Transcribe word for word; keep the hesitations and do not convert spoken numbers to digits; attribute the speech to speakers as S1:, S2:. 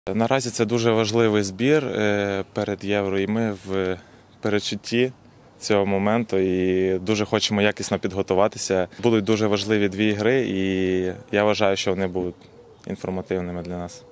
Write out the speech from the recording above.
S1: Наразі це дуже важливий збір перед Євро, і ми в передчутті цього моменту і дуже хочемо якісно підготуватися. Будуть дуже важливі дві гри, і я вважаю, що вони будуть інформативними для нас.